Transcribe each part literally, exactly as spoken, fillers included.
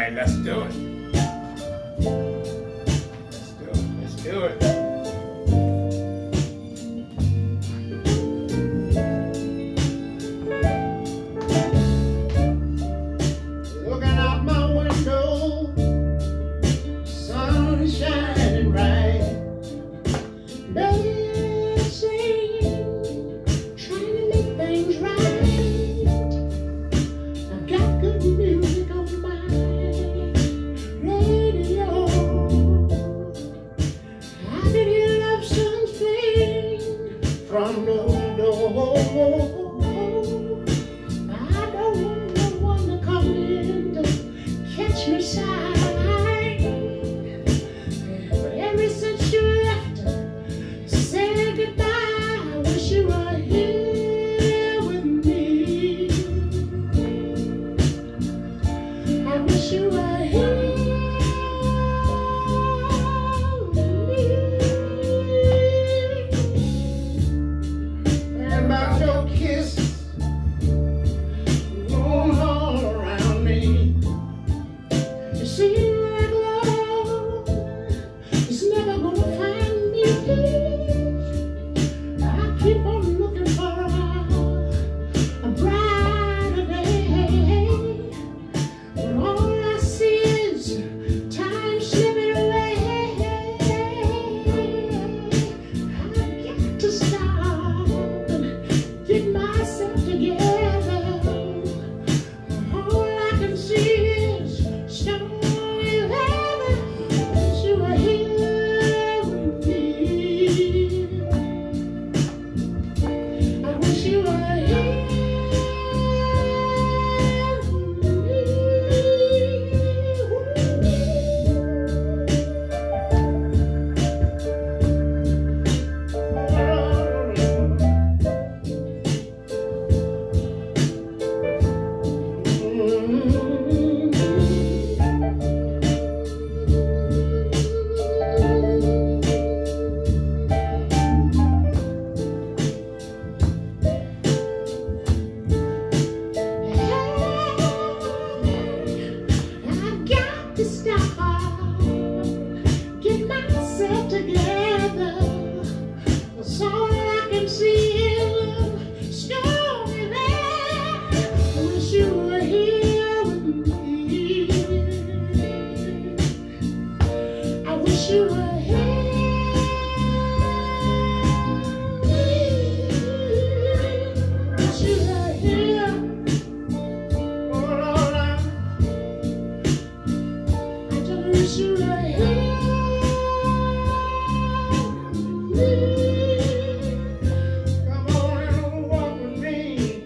right, let's do it. Let's do it. Let's do it. Looking out my window, sun is shining bright. Birds sing, trying to make things right. I've got good music on my radio. I can hear love songs playing from the door. I don't want no one to come in to catch me sighing. But ever since you left, said goodbye, I wish you were here with me. I wish you were here with me. And about your kisses going all around me. You seem like love is never gonna find me. I keep on looking for a, a brighter day, but all I see is time slipping away. I got to stop and get myself together. All I can see is stormy weather. Wish you were here with me. I wish you were here I've got to stop, get myself together. 'Cause all I can see is stormy weather. I wish you were here with me. I wish you were here. Wish you were here. Oh Lord, I I just wish you were here with me. Come on and walk with me.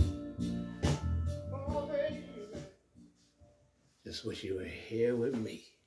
Oh, baby. Just wish you were here with me.